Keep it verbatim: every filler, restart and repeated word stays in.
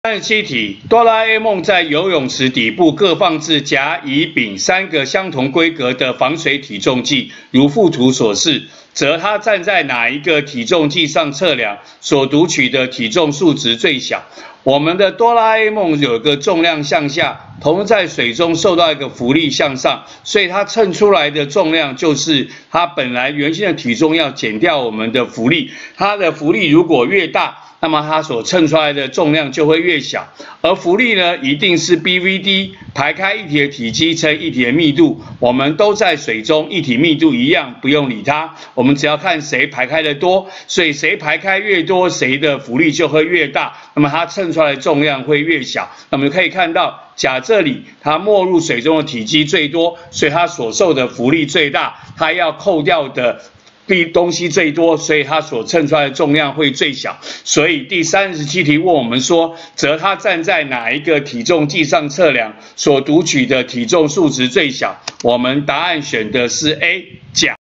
三十七题，哆啦 A 梦在游泳池底部各放置甲、乙、丙三个相同规格的防水体重计，如附图所示，则它站在哪一个体重计上测量，所读取的体重数值最小？我们的哆啦 A 梦有一个重量向下，同时在水中受到一个浮力向上，所以它称出来的重量就是它本来原先的体重要减掉我们的浮力，它的浮力如果越大，那么它所称出来的重量就会越小，而浮力呢，一定是 B V D 排开液体的体积乘液体的密度。我们都在水中，液体密度一样，不用理它。我们只要看谁排开的多，所以谁排开越多，谁的浮力就会越大，那么它称出来的重量会越小。那么可以看到，甲这里它没入水中的体积最多，所以它所受的浮力最大，它要扣掉的东西最多，所以它所称出来的重量会最小。所以第三十七题问我们说，则它站在哪一个体重计上测量，所读取的体重数值最小？我们答案选的是 A 甲。